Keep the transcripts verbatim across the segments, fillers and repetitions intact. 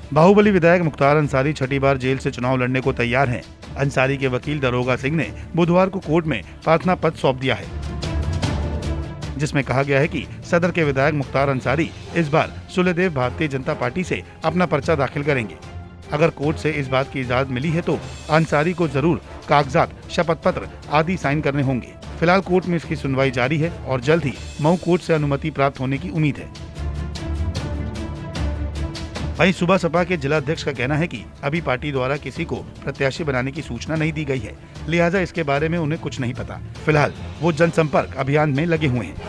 बाहुबली विधायक मुख्तार अंसारी छठी बार जेल से चुनाव लड़ने को तैयार हैं। अंसारी के वकील दरोगा सिंह ने बुधवार को कोर्ट में प्रार्थना पत्र सौंप दिया है, जिसमें कहा गया है कि सदर के विधायक मुख्तार अंसारी इस बार सुलेदेव भारतीय जनता पार्टी से अपना पर्चा दाखिल करेंगे। अगर कोर्ट से इस बात की इजाजत मिली है तो अंसारी को जरूर कागजात, शपथ पत्र आदि साइन करने होंगे। फिलहाल कोर्ट में इसकी सुनवाई जारी है और जल्द ही मऊ कोर्ट से अनुमति प्राप्त होने की उम्मीद है। वहीं सुबह सपा के जिला अध्यक्ष का कहना है कि अभी पार्टी द्वारा किसी को प्रत्याशी बनाने की सूचना नहीं दी गई है, लिहाजा इसके बारे में उन्हें कुछ नहीं पता। फिलहाल वो जनसंपर्क अभियान में लगे हुए हैं।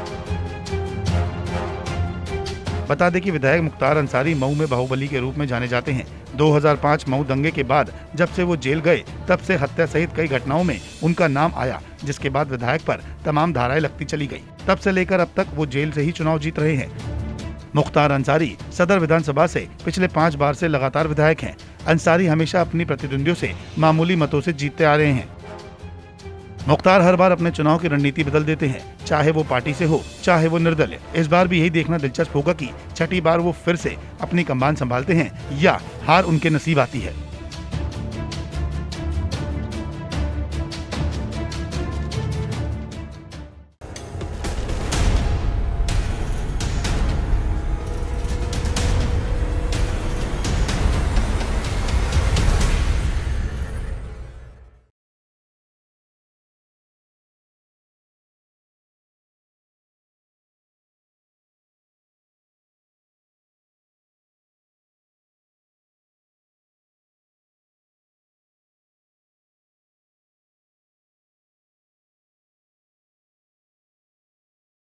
बता दें कि विधायक मुख्तार अंसारी मऊ में बाहुबली के रूप में जाने जाते हैं। दो हज़ार पाँच मऊ दंगे के बाद जब से वो जेल गए तब से हत्या सहित कई घटनाओं में उनका नाम आया, जिसके बाद विधायक पर तमाम धाराएं लगती चली गई। तब से लेकर अब तक वो जेल से ही चुनाव जीत रहे हैं। मुख्तार अंसारी सदर विधानसभा से पिछले पाँच बार से लगातार विधायक हैं। अंसारी हमेशा अपनी प्रतिद्वंदियों से मामूली मतों से जीतते आ रहे हैं। मुख्तार हर बार अपने चुनाव की रणनीति बदल देते हैं, चाहे वो पार्टी से हो चाहे वो निर्दलीय। इस बार भी यही देखना दिलचस्प होगा कि छठी बार वो फिर से अपनी कमान संभालते हैं या हार उनके नसीब आती है।